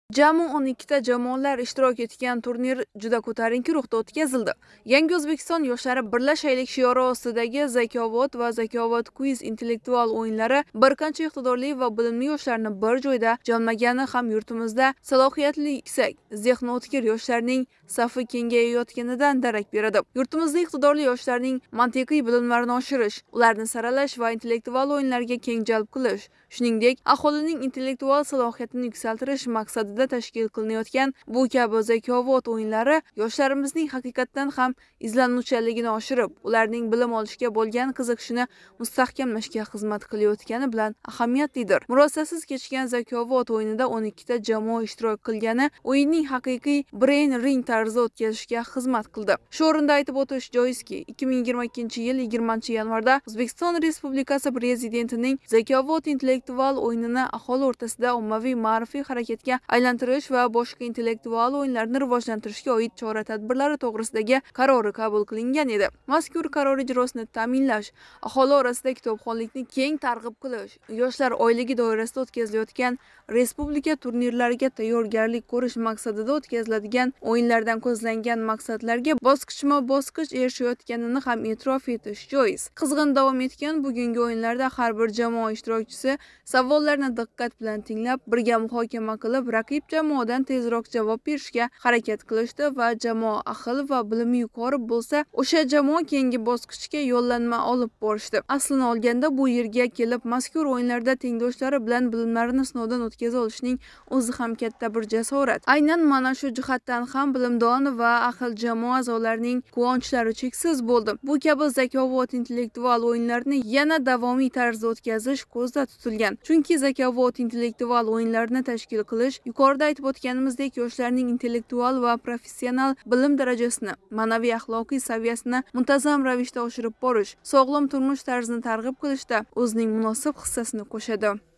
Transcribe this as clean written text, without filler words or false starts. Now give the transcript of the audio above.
Jami 12 ta jamoalar ishtirok etgan turnir juda ko'tarinki ruhda o'tkazildi. Yangi O'zbekiston yoshlari birlashaylik shiori ostidagi Zakovat va Zakovat Quiz intellektual o'yinlari bir qancha iqtidorli va bilimli yoshlarni bir joyda jamlagani ham yurtimizda salohiyatli yuksak, zehni o'tkir yoshlarning safi kengayayotganidan darak beradi. Yurtimizda iqtidorli yoshlarning mantiqiy bilimlarini oshirish, ularni saralash va intellektual o'yinlarga keng jalb qilish, shuningdek, aholining intellektual salohiyatini yuksaltirish maqsadida tashkil qilinayotgan bu kabi Zakovat o'yinlari yoshlarimizning haqiqatdan ham izlanuvchanligini oshirib, ularning bilim olishga bo'lgan qiziqishini mustahkamlashga xizmat qilayotgani bilan ahamiyatlidir. Murosasiz kechgan Zakovat o'yinida 12 ta jamoa ishtirok qilgani o'yinning haqiqiy brain ring tarzida o'tkazishga xizmat qildi. Shu o'rinda aytib o'tish joizki, 2022-yil 20-yanvarda O'zbekiston Respublikasi Prezidentining Zakovat intellektual o'yinini aholi o'rtasida ommaviy ma'rifiy harakatga aylantirish va boshqa intellektual o'yinlarni rivojlantirishga oid chora-tadbirlari to'g'risidagi qarori qabul qilingan edi. Mazkur qaror ijrosini ta'minlash, aholi orasida kitobxonlikni keng targ'ib qilish, yoshlar oyligi doirasida o'tkazilayotgan respublika turnirlariga tayyorgarlik ko'rish maqsadida o'tkaziladigan o'yinlardan ko'zlangan maqsadlarga bosqichma-bosqich erishayotganini ham e'tirof etish joiz. Qizg'in davom etgan bugungi o'yinlarda har bir jamoa ishtirokchisi savollarni diqqat bilan tinglab, birga muhokama qilib, raqib jamoadan tezroq javob berishga harakat qilishdi va jamoa ahil va bilimi yuqori bo'lsa, o'sha jamoa keyingi bosqichga yo'llanma olib borishdi. Aslini olganda bu yerga kelib mazkur o'yinlarda tengdoshlari bilan bilimlarini sinovdan o'tkaza olishning o'zi ham katta bir jasorat. Aynan mana shu jihatdan ham bilimdon va ahil jamoa a'zolarining quvonchlari cheksiz bo'ldi. Bu kabi Zakovat intellektual o'yinlarini yana davomiy tarzda o'tkazish ko'zda tutilgan. Chunki Zakovat intellektual o'yinlarini tashkil qilish yuqorida aytib o'tganimizdek yoshlarning intellektual va professional bilim darajasini, ma'naviy axloqiy saviyasini muntazam ravishda oshirib borish, sog'lom turmush tarzini targ'ib qilishda o'zining munosib hissasini qo'shadi.